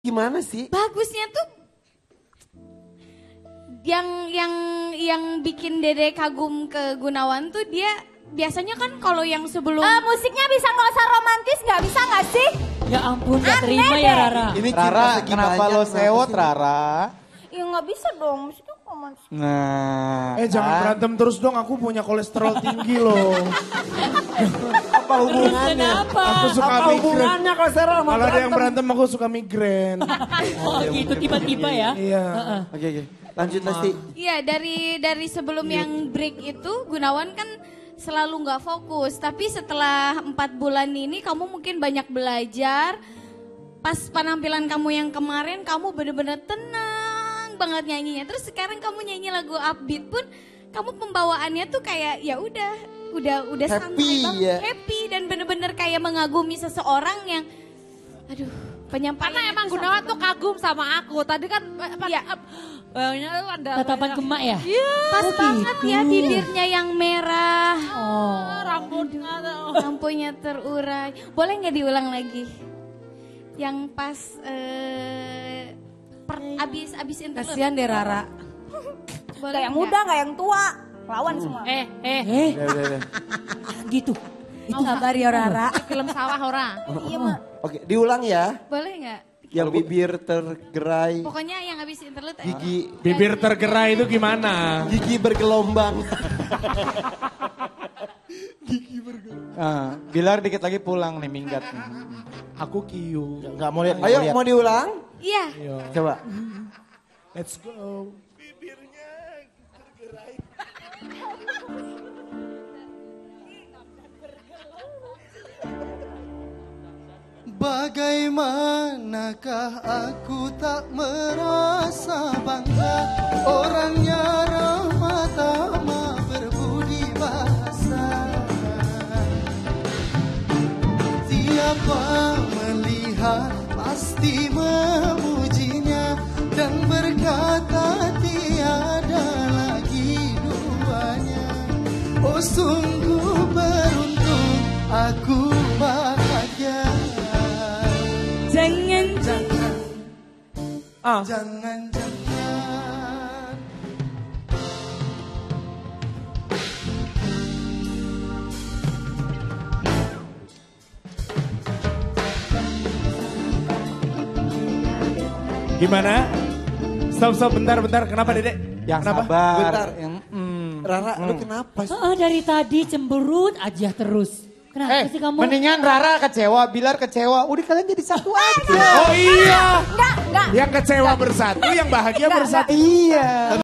Gimana sih? Bagusnya tuh yang bikin Dede kagum ke Gunawan tuh dia biasanya kan kalau yang sebelum musiknya bisa nggak usah romantis, nggak bisa nggak sih? Ya ampun, gak terima ya Rara. Ini Rara, kenapa lo sewot Rara? Ya nggak bisa dong, musiknya romantis. Nah. Jangan berantem terus dong, aku punya kolesterol tinggi loh. Apa hubungannya? Kenapa? Aku suka Apa migrain. hubungannya kolesterol sama Kalau ada yang berantem? berantem aku suka migrain. Oh gitu tiba-tiba ya. Iya. Oke. Lanjut Lesti. Iya dari sebelum yang break itu Gunawan kan selalu nggak fokus. Tapi setelah 4 bulan ini kamu mungkin banyak belajar. Pas penampilan kamu yang kemarin kamu bener-bener tenang banget nyanyinya. Terus sekarang kamu nyanyi lagu upbeat pun kamu pembawaannya tuh kayak ya udah santai Happy, banget, ya. happy dan bener-bener kayak mengagumi seseorang yang aduh penyampaian. Karena emang Gunawan tuh kagum sama aku. Tadi kan Iya. baunya tuh ada Tatapan gemak ya? Pas banget ya bibirnya yang merah. Oh. rambutnya tuh. Lampunya terurai. Boleh nggak diulang lagi? Yang pas abis interlude. Kasian deh Rara. Boleh Gak yang nggak? muda, gak yang tua. Lawan semua. Udah. Gitu. Itu sabar ya Rara. Film sawah orang. Iya Mak. Oke, diulang ya. Boleh nggak? Yang bibir tergerai, Pokoknya yang abis interlude. gigi Bibir tergerai itu gimana? gigi bergelombang. Bilar dikit lagi pulang nih minggat. Aku kiu. Enggak mau lihat. Ayo mau diulang? Iya. Coba. Let's go. Bagaimanakah aku tak merasa bangga, orangnya ramah tamah berbudi bahasa. Siapa melihat pasti memujinya dan berkata tiada lagi duanya. Oh sungguh beruntung aku bahagia. Jangan. Gimana? Stop bentar. Kenapa Dedek? Yang Kenapa? sabar. Bentar. Yang, Rara, lu kenapa sih? Dari tadi cemberut aja terus. Kenapa sih kamu? Mendingan Rara kecewa, Bilar kecewa. Udah kalian jadi satu aja. Oh iya. Enggak. Yang kecewa bersatu, yang bahagia bersatu. Iya.